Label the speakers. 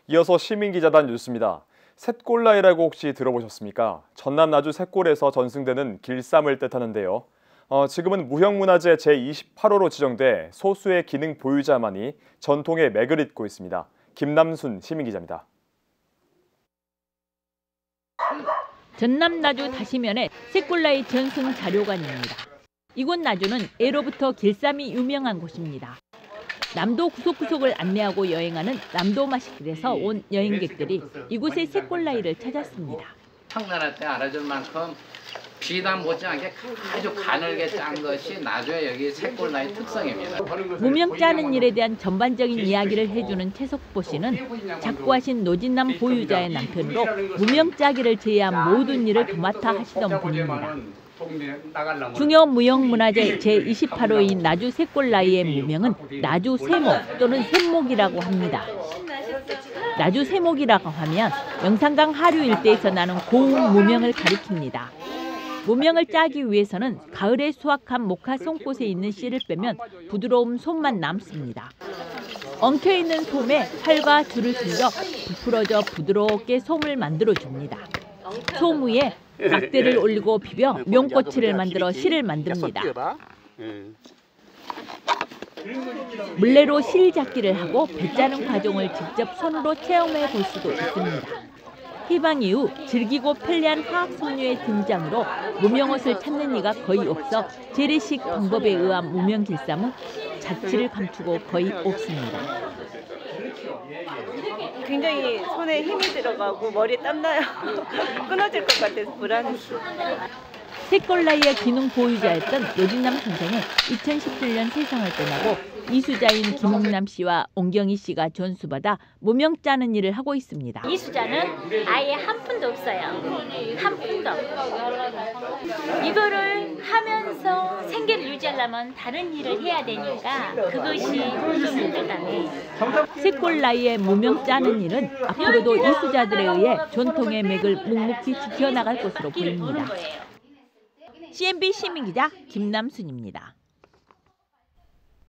Speaker 1: 이어서 시민기자단 뉴스입니다. 셋골라이라고 혹시 들어보셨습니까? 전남 나주 셋골에서 전승되는 길쌈을 뜻하는데요. 지금은 무형문화재 제28호로 지정돼 소수의 기능 보유자만이 전통의 맥을 잇고 있습니다. 김남순 시민기자입니다.
Speaker 2: 전남 나주 다시면의 셋골라이 전승 자료관입니다. 이곳 나주는 예로부터 길쌈이 유명한 곳입니다. 남도 구석구석을 안내하고 여행하는 남도 마식길에서 온 여행객들이 이곳의 셋골라이를 찾았습니다.
Speaker 3: 청나라 때 알아줄 만큼 비단 못지않게 아주 가늘게 짠 것이 나주의 여기 셋골라이 특성입니다.
Speaker 2: 무명 짜는 일에 대한 전반적인 이야기를 해주는 최석보 씨는 작고하신 노진남 보유자의 남편으로 무명 짜기를 제외한 모든 일을 도맡아 하시던 분입니다. 중요 무형문화재 제28호인 나주 셋골라이의 무명은 나주 쇠목 또는 샘목이라고 합니다. 나주 쇠목이라고 하면 영산강 하류 일대에서 나는 고운 무명을 가리킵니다. 무명을 짜기 위해서는 가을에 수확한 목화 송꽃에 있는 씨를 빼면 부드러운 솜만 남습니다. 엉켜있는 솜에 활과 줄을 쓸려 부풀어져 부드럽게 솜을 만들어줍니다. 솜 위에 막대를 올리고 비벼 명꼬치를 만들어 실을 만듭니다. 물레로 실 잡기를 하고 배 짜는 과정을 직접 손으로 체험해 볼 수도 있습니다. 해방 이후 즐기고 편리한 화학 섬유의 등장으로 무명옷을 찾는 이가 거의 없어 재래식 방법에 의한 무명 길쌈은 자취를 감추고 거의 없습니다.
Speaker 4: 굉장히 손에 힘이 들어가고 머리에 땀나요. 끊어질 것 같아서 불안했어요.
Speaker 2: 셋골라이의 기능 보유자였던 노진남 선생은 2017년 세상을 떠나고 이수자인 김웅남 씨와 옹경희 씨가 전수받아 무명 짜는 일을 하고 있습니다.
Speaker 5: 이수자는 아예 한 푼도 없어요. 한 푼도. 이거를 하면서 생계를 유지하려면 다른 일을 해야 되니까 그것이 좀 힘들다네.
Speaker 2: 셋골라이의 무명 짜는 일은 앞으로도 이수자들에 의해 전통의 맥을 묵묵히 지켜나갈 것으로 보입니다. CNB 시민기자 김남순입니다.